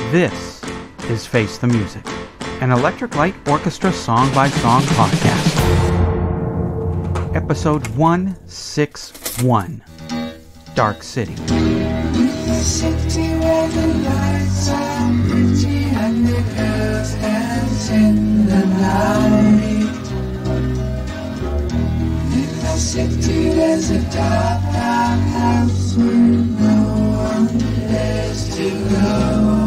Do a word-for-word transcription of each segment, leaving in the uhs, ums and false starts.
This is Face the Music, an Electric Light Orchestra song-by-song podcast. Episode one sixty-one, Dark City. The city where the lights are pretty and the girls dance in the night. In the city there's a dark, dark house where no one dares to go.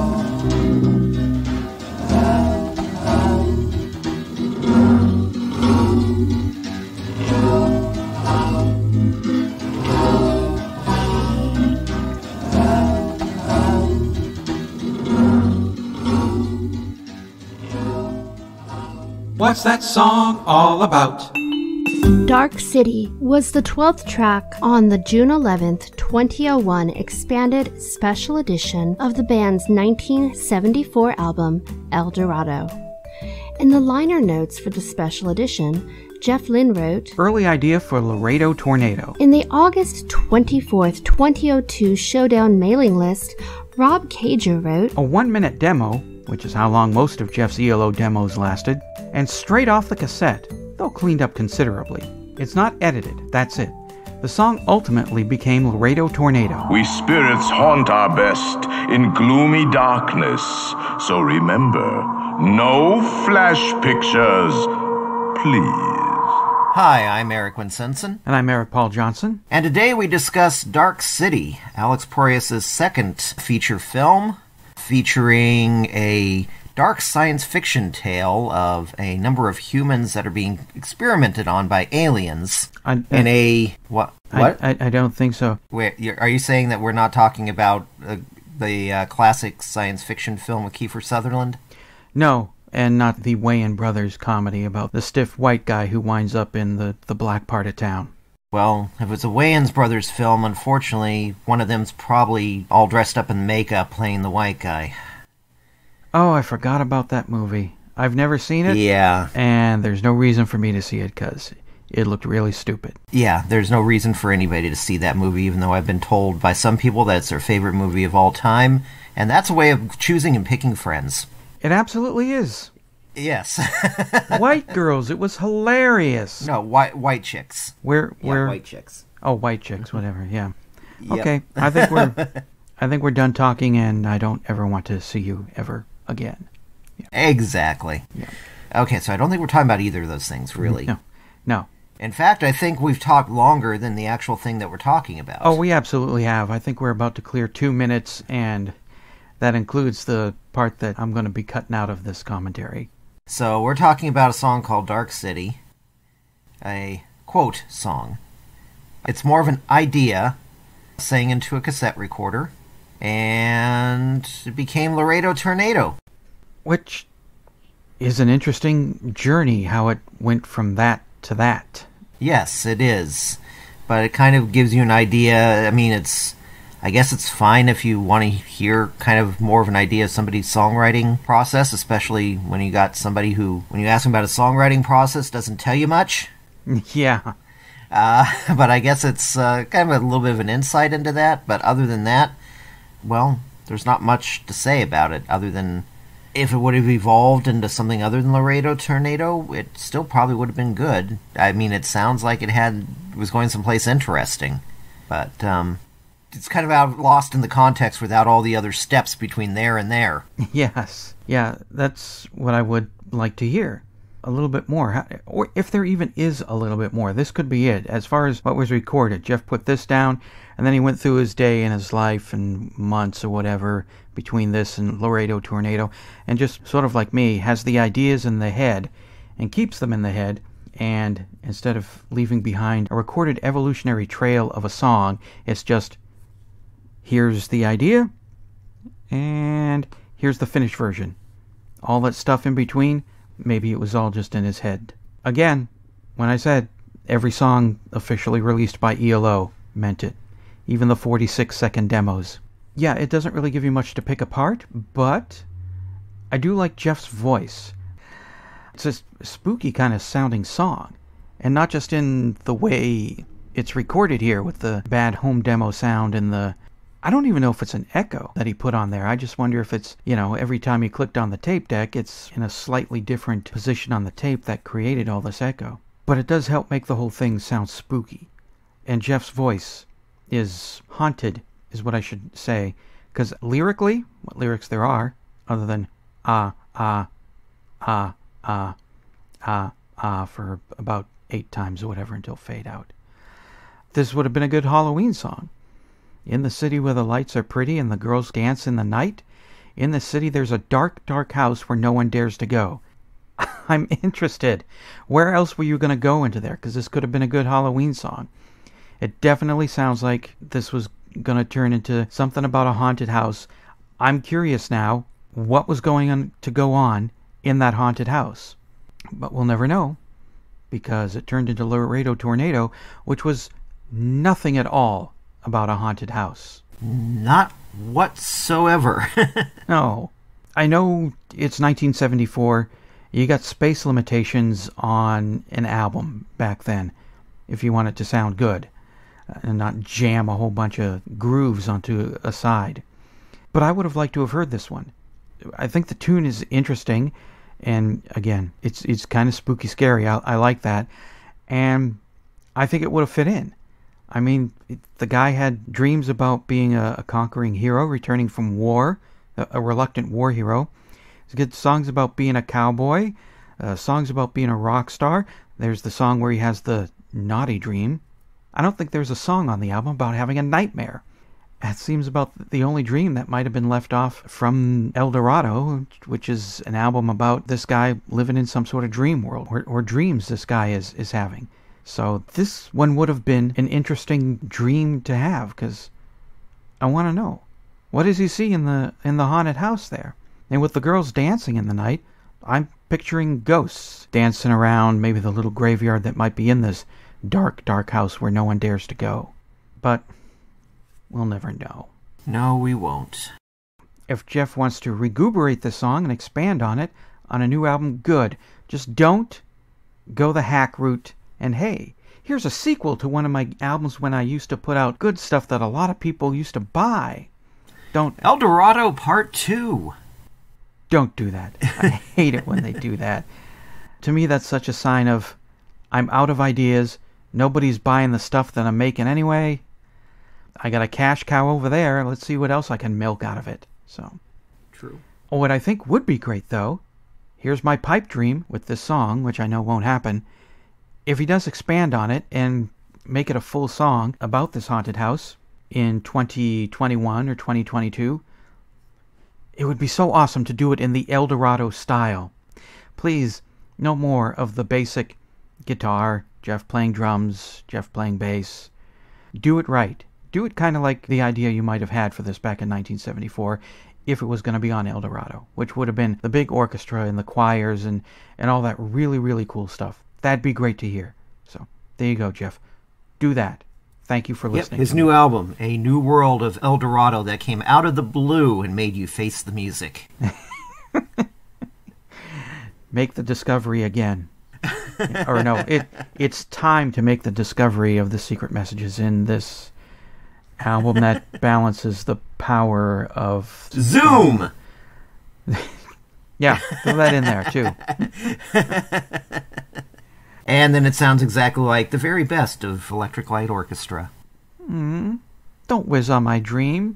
What's that song all about? Dark City was the twelfth track on the June eleventh, twenty oh one expanded special edition of the band's nineteen seventy-four album, El Dorado. In the liner notes for the special edition, Jeff Lynne wrote, Early idea for Laredo Tornado. In the August twenty-fourth, twenty oh two Showdown mailing list, Rob Cager wrote, A one-minute demo, which is how long most of Jeff's E L O demos lasted, and straight off the cassette, though cleaned up considerably. It's not edited, that's it. The song ultimately became Laredo Tornado. We spirits haunt our best in gloomy darkness, so remember, no flash pictures, please. Hi, I'm Eric Winsenson. And I'm Eric Paul Johnson. And today we discuss Dark City, Alex Proyas' second feature film, featuring a dark science fiction tale of a number of humans that are being experimented on by aliens I, I, in a... What? What? I, I, I don't think so. Wait, you're, are you saying that we're not talking about uh, the uh, classic science fiction film with Kiefer Sutherland? No, and not the Wayans Brothers comedy about the stiff white guy who winds up in the, the black part of town. Well, if it's a Wayans Brothers film, unfortunately, one of them's probably all dressed up in makeup playing the white guy. Oh, I forgot about that movie. I've never seen it. Yeah. And there's no reason for me to see it, because it looked really stupid. Yeah, there's no reason for anybody to see that movie, even though I've been told by some people that it's their favorite movie of all time. And that's a way of choosing and picking friends. It absolutely is. Yes. White girls, it was hilarious. No, white white chicks. Where where yeah, white chicks. Oh, white chicks, whatever. Yeah. Yep. Okay. I think we're I think we're done talking, and I don't ever want to see you ever again. Yeah. Exactly. Yeah. Okay, so I don't think we're talking about either of those things, really. No. No. In fact, I think we've talked longer than the actual thing that we're talking about. Oh, we absolutely have. I think we're about to clear two minutes, and that includes the part that I'm going to be cutting out of this commentary. So we're talking about a song called Dark City, a quote song. It's more of an idea sang into a cassette recorder, and it became Laredo Tornado. Which is an interesting journey, how it went from that to that. Yes, it is. But it kind of gives you an idea. I mean, it's... I guess it's fine if you want to hear kind of more of an idea of somebody's songwriting process, especially when you got somebody who, when you ask them about a songwriting process, doesn't tell you much. Yeah. Uh, but I guess it's uh, kind of a little bit of an insight into that. But other than that, well, there's not much to say about it, other than if it would have evolved into something other than Laredo Tornado, it still probably would have been good. I mean, it sounds like it had was going someplace interesting. But, um... it's kind of out lost in the context without all the other steps between there and there. Yes. Yeah, that's what I would like to hear. A little bit more. How, or if there even is a little bit more. This could be it. As far as what was recorded, Jeff put this down, and then he went through his day and his life and months or whatever between this and Laredo Tornado, and just sort of like me, has the ideas in the head and keeps them in the head, and instead of leaving behind a recorded evolutionary trail of a song, it's just... here's the idea, and here's the finished version. All that stuff in between, maybe it was all just in his head. Again, when I said every song officially released by E L O meant it. Even the forty-six second demos. Yeah, it doesn't really give you much to pick apart, but I do like Jeff's voice. It's a spooky kind of sounding song, and not just in the way it's recorded here with the bad home demo sound and the I don't even know if it's an echo that he put on there. I just wonder if it's, you know, every time he clicked on the tape deck, it's in a slightly different position on the tape that created all this echo. But it does help make the whole thing sound spooky. And Jeff's voice is haunted, is what I should say. Because lyrically, what lyrics there are, other than ah, ah, ah, ah, ah, ah, for about eight times or whatever until fade out. This would have been a good Halloween song. In the city where the lights are pretty and the girls dance in the night, in the city there's a dark, dark house where no one dares to go. I'm interested. Where else were you going to go into there? Because this could have been a good Halloween song. It definitely sounds like this was going to turn into something about a haunted house. I'm curious now what was going on to go on in that haunted house. But we'll never know, because it turned into Laredo Tornado, which was nothing at all about a haunted house. Not whatsoever. No. I know it's nineteen seventy-four. You got space limitations on an album back then, if you want it to sound good, and not jam a whole bunch of grooves onto a side. But I would have liked to have heard this one. I think the tune is interesting, and again, it's it's kind of spooky scary. I, I like that, and I think it would have fit in. I mean, the guy had dreams about being a, a conquering hero, returning from war, a, a reluctant war hero. He's got songs about being a cowboy, uh, songs about being a rock star. There's the song where he has the naughty dream. I don't think there's a song on the album about having a nightmare. That seems about the only dream that might have been left off from El Dorado, which is an album about this guy living in some sort of dream world, or, or dreams this guy is, is having. So this one would have been an interesting dream to have, because I want to know, what does he see in the in the haunted house there? And with the girls dancing in the night, I'm picturing ghosts dancing around maybe the little graveyard that might be in this dark, dark house where no one dares to go. But we'll never know. No, we won't. If Jeff wants to recuperate the song and expand on it on a new album, good. Just don't go the hack route. And hey, here's a sequel to one of my albums when I used to put out good stuff that a lot of people used to buy. Don't... El Dorado Part two. Don't do that. I hate it when they do that. To me, that's such a sign of, I'm out of ideas, nobody's buying the stuff that I'm making anyway. I got a cash cow over there, let's see what else I can milk out of it. So, true. What I think would be great, though, here's my pipe dream with this song, which I know won't happen. If he does expand on it and make it a full song about this haunted house in twenty twenty-one or twenty twenty-two, it would be so awesome to do it in the El Dorado style. Please, no more of the basic guitar, Jeff playing drums, Jeff playing bass. Do it right. Do it kind of like the idea you might have had for this back in nineteen seventy-four if it was going to be on El Dorado, which would have been the big orchestra and the choirs and, and all that really, really cool stuff. That'd be great to hear. So, there you go, Jeff. Do that. Thank you for listening. Yep, his new me. album, A New World of El Dorado, that came out of the blue and made you face the music. Make the discovery again. Or no, it it's time to make the discovery of the secret messages in this album that balances the power of... Zoom! Yeah, throw that in there, too. And then it sounds exactly like the very best of Electric Light Orchestra. Mm, don't whiz on my dream.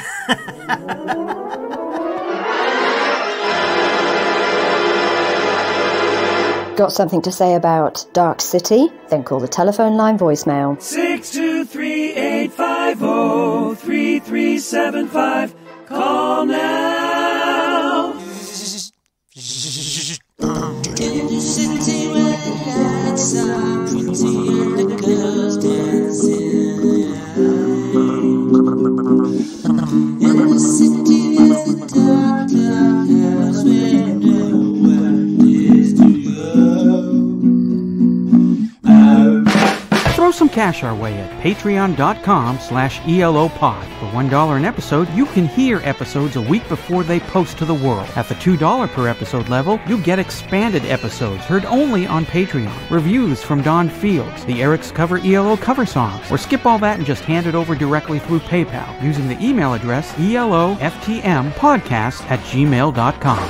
Got something to say about Dark City? Then call the telephone line voicemail. six two three, eight five zero, three three seven five. Call now. In the city where the lights are pretty and the girls dancing. In the city where the dark, dark house where no one is to go. Throw some cash our way at patreon.com slash elopod. For one dollar an episode, you can hear episodes a week before they post to the world. At the two dollars per episode level, you get expanded episodes heard only on Patreon, reviews from Don Fields, the Eric's Cover E L O cover songs, or skip all that and just hand it over directly through PayPal using the email address eloftmpodcast at gmail dot com.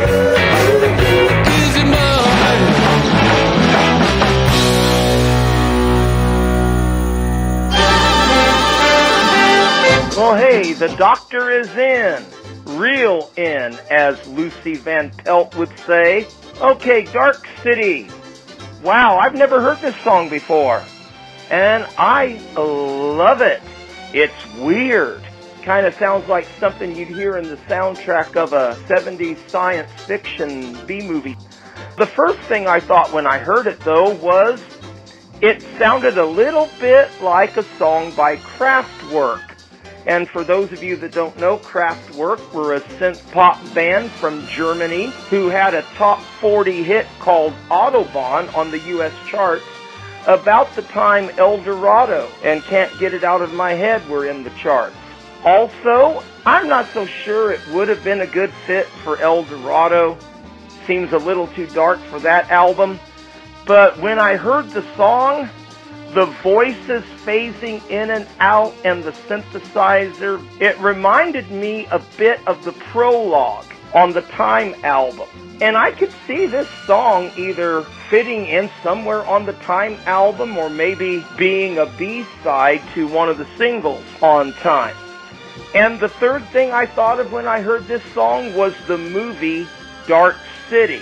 Well, hey, the doctor is in. Real in, as Lucy Van Pelt would say. Okay, Dark City. Wow, I've never heard this song before. And I love it. It's weird. Kind of sounds like something you'd hear in the soundtrack of a seventies science fiction B-movie. The first thing I thought when I heard it, though, was it sounded a little bit like a song by Kraftwerk. And for those of you that don't know, Kraftwerk were a synth-pop band from Germany who had a top forty hit called Autobahn on the U S charts about the time El Dorado and Can't Get It Out of My Head were in the charts. Also, I'm not so sure it would have been a good fit for El Dorado. Seems a little too dark for that album. But when I heard the song, the voices phasing in and out and the synthesizer, it reminded me a bit of the prologue on the Time album. And I could see this song either fitting in somewhere on the Time album or maybe being a B-side to one of the singles on Time. And the third thing I thought of when I heard this song was the movie Dark City.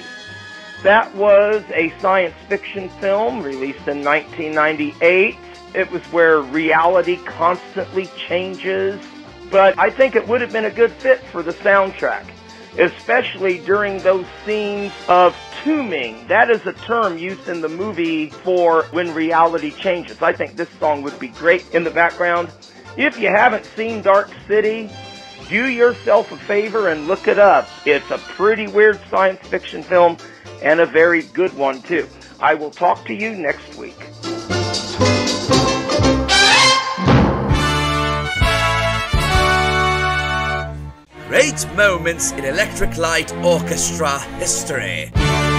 That was a science fiction film released in nineteen ninety-eight. It was where reality constantly changes. But I think it would have been a good fit for the soundtrack, especially during those scenes of tombing. That is a term used in the movie for when reality changes. I think this song would be great in the background. If you haven't seen Dark City, do yourself a favor and look it up. It's a pretty weird science fiction film, and a very good one, too. I will talk to you next week. Great moments in Electric Light Orchestra history.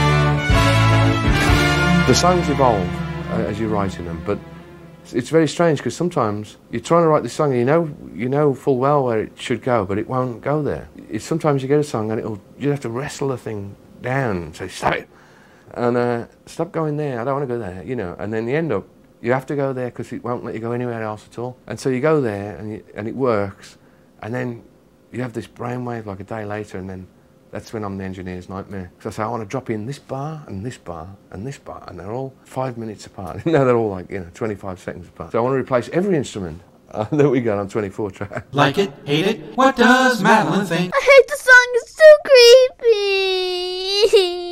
The songs evolve uh, as you're writing them, but it's very strange because sometimes you're trying to write this song and you know you know full well where it should go, but it won't go there. It's, sometimes you get a song and it'll you have to wrestle the thing down and say, stop it, and uh, stop going there, I don't want to go there, you know, and then you end up, you have to go there because it won't let you go anywhere else at all. And so you go there and, you, and it works, and then you have this brainwave like a day later, and then that's when I'm the engineer's nightmare. Because I say, I want to drop in this bar and this bar and this bar, and they're all five minutes apart. No, they're all like, you know, twenty-five seconds apart. So I want to replace every instrument uh, that we got on twenty-four tracks. Like it? Hate it? What does Madeline think? I hate the song, it's so creepy.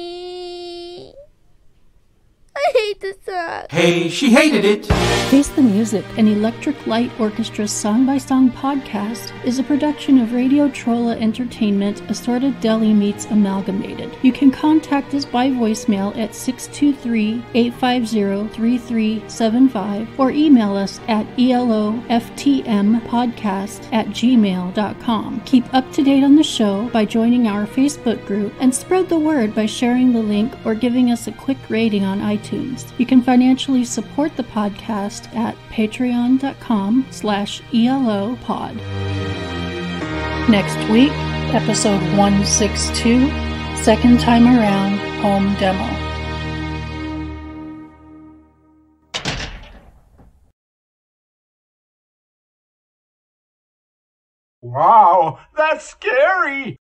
I hate the song. Hey, she hated it. Face the Music, an Electric Light Orchestra song-by-song podcast, is a production of Radio Trolla Entertainment, Assorted Deli Meats Amalgamated. You can contact us by voicemail at six two three, eight five zero, three three seven five or email us at eloftmpodcast at gmail dot com. Keep up to date on the show by joining our Facebook group and spread the word by sharing the link or giving us a quick rating on iTunes. You can financially support the podcast at patreon.com slash elopod. Next week, episode one sixty-two, second time around, home demo. Wow, that's scary!